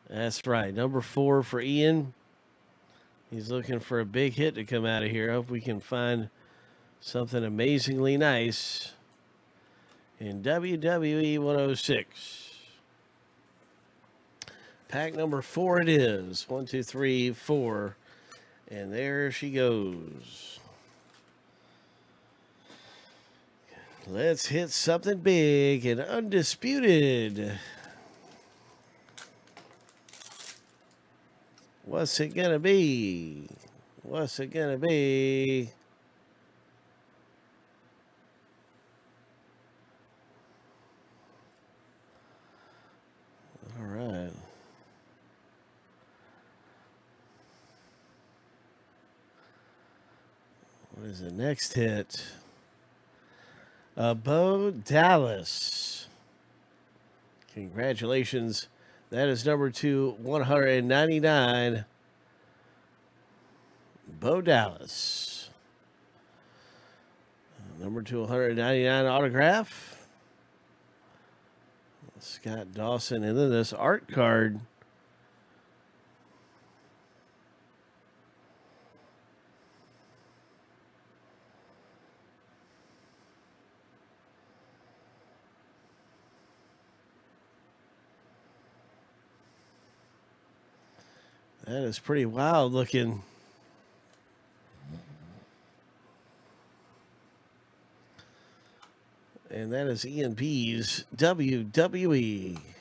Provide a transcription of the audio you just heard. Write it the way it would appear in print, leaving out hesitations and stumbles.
That's right. Number 4 for Ian. He's looking for a big hit to come out of here. Hope we can find something amazingly nice in WWE 106. Pack number 4 it is. 1, 2, 3, 4. And there she goes. Let's hit something big and undisputed. What's it gonna be? What's it gonna be? All right. What is the next hit? Bo Dallas. Congratulations. That is number 2, 199. Bo Dallas. Number 2, 199 autograph. Scott Dawson. And then this art card. That is pretty wild looking. And that is Ian P's WWE.